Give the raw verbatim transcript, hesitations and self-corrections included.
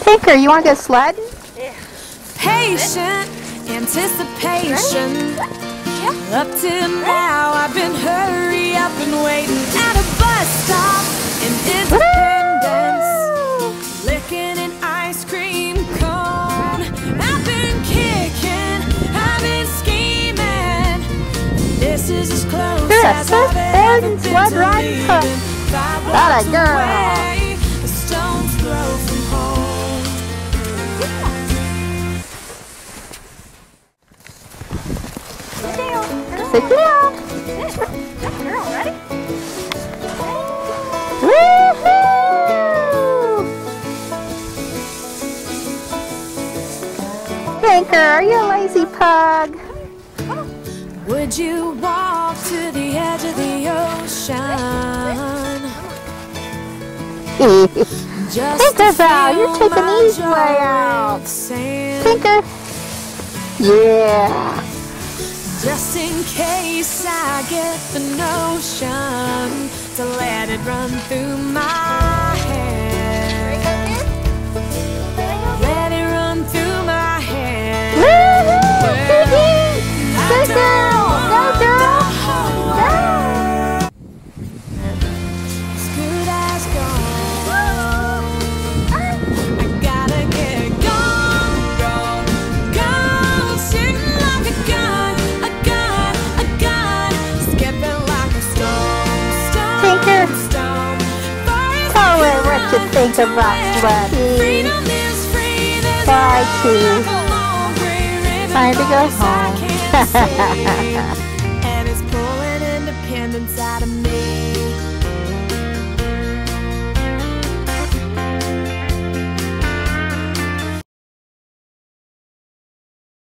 Tinker, you want to go sledding? Yeah. Patient anticipation. Up till now, I've been hurry up and waiting at a bus stop in Independence, licking an ice cream cone. I've been kicking, I've been scheming. This is as close You're a as I've ever been sled to riding leaving. cook. Five That a blocks girl. away, a stone's throw from home. Sit down. Good girl, ready? Woohoo! Tinker, are you a lazy pug? Would you walk to the edge of the ocean? Just Tinker's to out. You're feel taking my the easy way out. sand. Tinker. Yeah. Just in case I get the notion to let it run through my head. Let it run through my head. Woohoo! Piggy! I Good don't girl! want Go, girl! the whole Go! world as good as gone. I gotta get gone, gone, gone. Shooting like a gun, a gun, a gun. Skipping like a stone, stone, Tinker. stone. Far as Tell I her can what you run, think to about where sledding. freedom is free. There's Bye, a T. long, gray ribbon Time to go cross I home. can't see.